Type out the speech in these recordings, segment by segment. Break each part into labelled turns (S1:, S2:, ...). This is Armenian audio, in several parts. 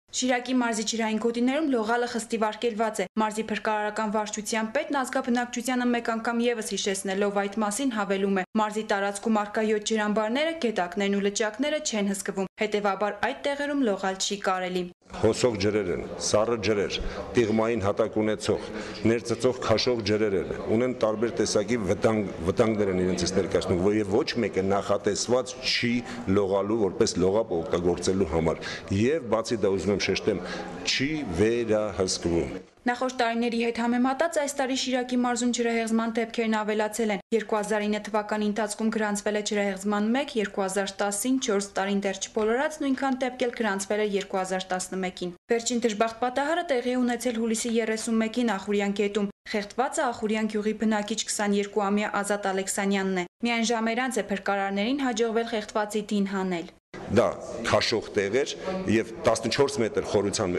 S1: Շիրակի մարզի ջրային գոտիներում լողալը խստիվ արգելված է։ Մարզի փրկարարական վարչության պետն ազգաբնակչությանը մեկ անգամ եւս հիշեցնելով այդ մասին հավելում է. մարզի տարածքում առկա 7 ջրամբարները, գետակներն ու լճակները չեն հսկվում, հետեւաբար այդ տեղերում լողալ չի կարելի։
S2: Հոսող ջրեր են, սառը ջրեր, տիղմային հատակ ունեցող, ներծծող քաշող ջրեր են, ունեն տարբեր տեսակի վտանգներ են իրենցից ներկայացնում, եւ ոչ մեկը նախատեսված չի լողալու որպես լողապ օգտագործելու համար։ Եվ բացի դա ուզում եմ շեշտեմ, չի վերահսկվում։
S1: Նախորդ տարիների հետ համեմատած այս տարի Շիրակի մարզում ջրահեղձման դեպքերն ավելացել են։ 2009 թվականի ընթացքում գրանցվել է ջրահեղձման 1, 2010-ին 4 տարին դեռ չբոլորած նույնքան դեպք էլ գրանցվել է 2011-ին։ Վերջին դժբախտ պատահարը տեղի է ունեցել հուլիսի 31-ին Ախուրյան գետում։ Խեղդվածը Ախուրյան գյուղի բնակիչ 22-ամյա Ազատ Ալեքսանյանն է։ Միայն ժամեր անց է փրկարարներին հաջողվել խեղդվածի դին հանել։
S2: Դա քաշող տեղ էր եւ 14 մետր խորության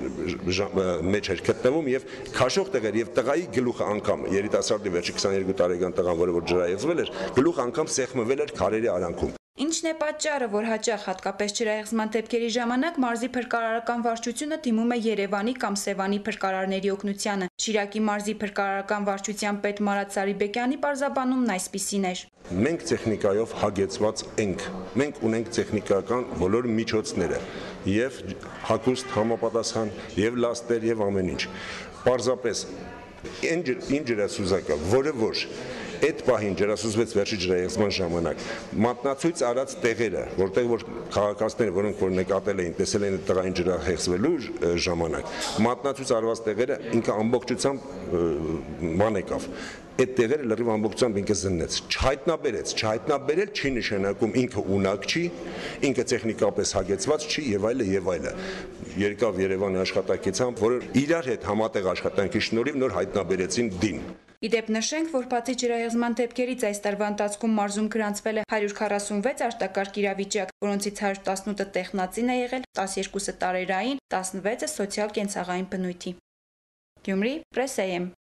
S2: մեջ էր գտնվում եւ քաշող տեղ էր եւ տղայի գլուխը անգամ երիտասարդի վերջի 22 տարեկան տղան, որը ջրահեղձվել էր, գլուխը անգամ սեղմվել էր քարերի արանքում։
S1: Ինչն է պատճառը, որ հաճախ հատկապես ջրահեղձման դեպքերի ժամանակ մարզի փրկարարական վարչությունը դիմում է Երևանի կամ Սևանի փրկարարների օգնությանը։ Շիրակի մարզի փրկարարական վարչության պետ Մարատ Սարիբեկյանի պարզաբանումն այսպիսին էր.
S2: Մենք տեխնիկայով հագեցված ենք։ Մենք ունենք տեխնիկական բոլոր միջոցները եւ հագուստ համապատասխան եւ լաստեր եւ ամեն ինչ։ Պարզապես այն ջրասուզակը, որը որ այդ պահին ջրասուզվեց վերջի ջրահեղձման ժամանակ, մատնացույց արած տեղերը, որտեղ որ քաղաքացիները, որոնք որ նկատել էին, տեսել են տղային ջրահեղձվելու ժամանակ, մատնացույց արված տեղերը ինքը ամբողջությամբ ման եկավ։ Այդ տեղերը լրիվ ամբողջությամբ ինքը զննեց, չհայտնաբերել չի նշանակում ինքը ունակ չի, ինքը տեխնիկապես հագեցված չի եւ այլը եւ այլը։ Երկավ Երևանի աշխատակիցությամբ, որը իրար հետ համատեղ աշխատանքի շնորհիվ նոր հայտնաբերեցին դին։
S1: Իդեպ նշենք, որ բացի ջրահեղձման դեպքերից այս տարվա ընթացքում մարզում գրանցվել է 146 արտակարգ իրավիճակ, որոնցից 118-ը տեխնածին է եղել, 12-ը տարերային, 16-ը սոցիալ կենցաղային բնույթի։ Գյումրի, Պրես AM։